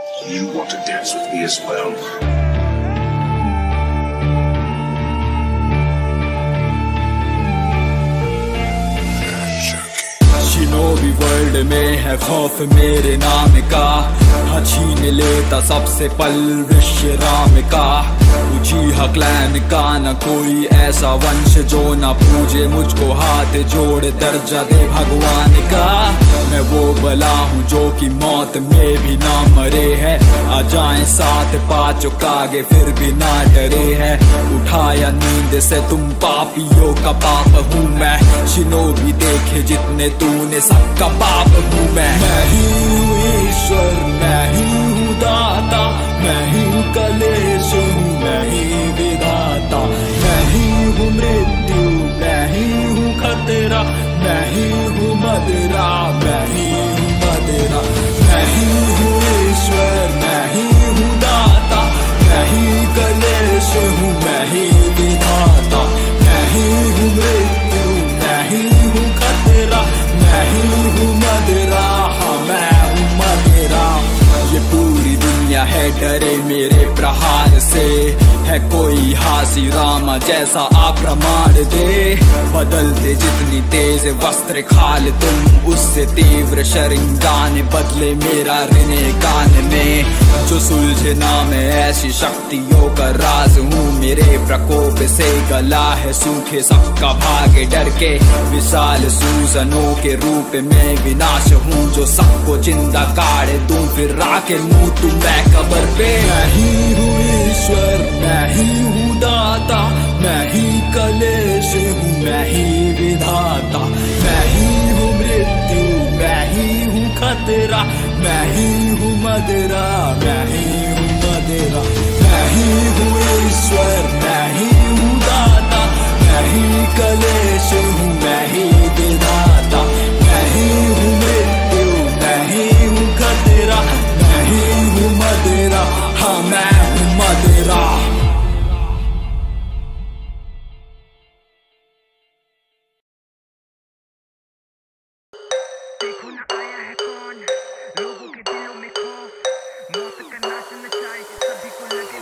You want to dance with me as well? Shinobi world में है खौफ मेरे नाम का, छीन लेता सबसे पल विश्व राम का। उचीहा क्लैन का न कोई ऐसा वंश जो न पूजे मुझको हाथ जोड़ दर्जा दे भगवान का। मैं वो बला हूँ जो कि मौत में भी ना मरे है, आ जाए साथ पाँचों कागे फिर भी ना डरे है। उठाया नींद से तुम पापियों का पाप हूँ मैं, शिनोबी देखे जितने तूने सबका पाप हूँ मैं। ही हूँ ईश्वर, मैं ही हूँ दाता, मैं ही हूँ कलेश हूँ, मैं ही विधाता। मैं ही हूँ मृत्यु, मैं ही हूँ खतरा, मैं ही हूँ मदरा, मैं ही हूँ मदरा। मैं ही हूँ ईश्वर, मैं ही हूँ दाता, मैं ही कलेश हूँ, मैं ही विधाता। मैं ही हूँ मृत्यु, मैं ही हूँ खतरा, मैं ही हूँ मदरा, हाँ मैं हूँ मदरा। ये पूरी दुनिया है डरे मेरे प्रहार से, है कोई हासी रामा जैसा आप्रमाण दे। बदलते जितनी तेज वस्त्र खाल तुम, उससे तीव्र शरिंगान बदले मेरा ऋणे गान में। जो सुलझे ना मैं ऐसी शक्तियों का राज हूँ, मेरे प्रकोप से गला है सूखे सबका भागे डर के। विशाल सूजनों के रूप में विनाश हूँ, जो सबको जिंदा गाड़ दूं फिर राखे मुँह तुम मैं कब्र पे। मैं ही हूँ ईश्वर, मैं ही हूँ दाता, मैं ही कलेश हूँ, मैं ही विधाता। मैं ही हूँ मृत्यु, मैं ही हूँ खतरा, मैं ही हूँ मदरा, मैं ही हूँ मदरा। मैं ही हूँ ईश्वर, मैं ही हूँ दाता, मैं ही कलेश हूँ, मैं ही विधाता। मैं ही हूँ मृत्यु, मैं ही हूँ खतरा, मैं ही हूँ मदरा, हाँ मैं हूँ मदरा। देखो ना आया है कौन, लोगों के दिलों में खौफ, मौत का नाच नचाए सभी को लगे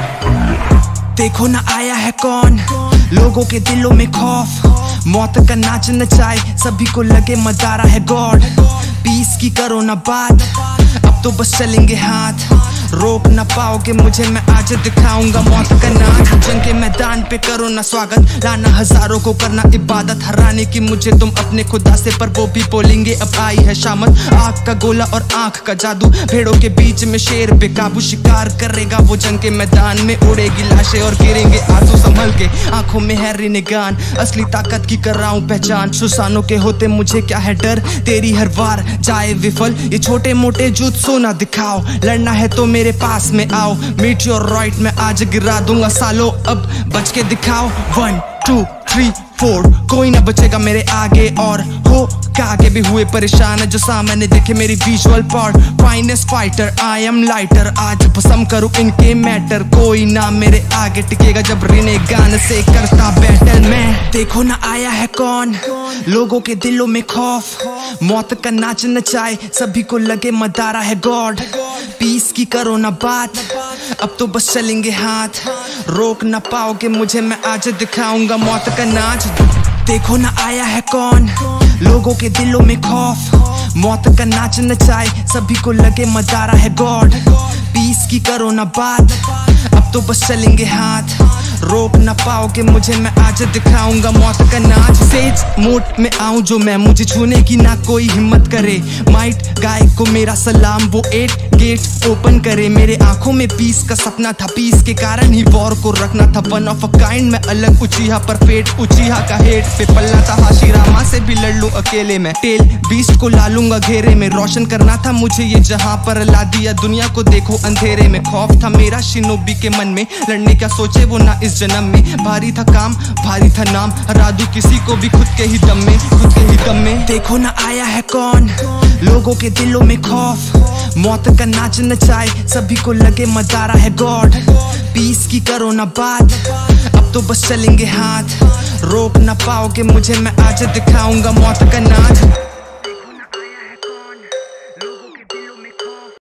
मजा। देखो ना आया है कौन, लोगों के दिलों में खौफ, मौत का नाच नचाए सभी को लगे मदारा है गॉड। पीस की करो ना बात, अब तो बस चलेंगे हाथ, रोक ना पाओगे मुझे मैं आज दिखाऊंगा मौत का नाच। जंग के मैदान पे करो ना स्वागत, लाना हजारों को करना इबादत, हराने की मुझे तुम अपने खुदा से, पर वो भी बोलेंगे अब आई है शामत। आग का गोला और आंख का जादू, भेड़ों के बीच में शेर बेकाबू, शिकार करेगा वो जंग के मैदान में। उड़ेगी लाशें और गिरेंगे आंसू संभल के, आंखों में है रिनिगान, असली ताकत की कर रहा हूं पहचान। सुसानों के होते मुझे क्या है डर, तेरी हर वार जाए विफल। ये छोटे मोटे जुत्सु ना दिखाओ, लड़ना है तो मेरे पास में आओ। मीटियोराइट में आज गिरा दूंगा सालो, अब बच के दिखाओ। 1 2 3 4, कोई ना बचेगा मेरे आगे, और हो कागे भी हुए परेशान जो सामने देखे मेरी visual part. Finest fighter I am lighter, आज पसंद करूं इनके मैटर। कोई ना मेरे आगे टिकेगा जब रिने गान से करता बैटल मैं। देखो ना आया है कौन, लोगों के दिलों में खौफ, मौत का नाच नचाए सभी को लगे मदारा है गॉड। पीस की करो ना बात, अब तो बस चलेंगे हाथ, रोक ना पाओगे मुझे मैं आज दिखाऊंगा मौत का नाच। देखो ना आया है कौन, लोगों के दिलों में खौफ, मौत का नाच नचाए सभी को लगे मदारा है गॉड। पीस की करो ना बात, अब तो बस चलेंगे हाथ, रोक ना पाओगे मुझे मैं आज दिखाऊंगा मौत का नाच। सेज मोड में आऊं जो मैं, मुझे छूने की ना कोई हिम्मत करे। माइट गाय को मेरा सलाम, वो 8 गेट ओपन करे। मेरे आंखों में पीस का सपना था, पीस के कारण ही वॉर को रखना था। वन ऑफ अ काइंड मैं अलग, उचीहा पर पेट, उचीहा का हेड पे पलना था। हाशिरामा से भी लड़ लूं अकेले में, टेल बीस्ट को ला लूंगा घेरे में। रोशन करना था मुझे ये जहां पर, ला दिया दुनिया को देखो अंधेरे में। खौफ था मेरा शिनोबी के मन में, लड़ने क्या सोचे वो ना इस जन्म में। भारी था काम, भारी था नाम, हरा दूं किसी को भी खुद के ही दम में, खुद के ही दम में। देखो ना आया है कौन, लोगों के दिलों में खौफ, मौत का नाच नचाए सभी को लगे मदारा है गॉड। पीस की करो ना बात, अब तो बस चलेंगे हाथ, रोक ना पाओगे मुझे मैं आज दिखाऊंगा मौत का नाच।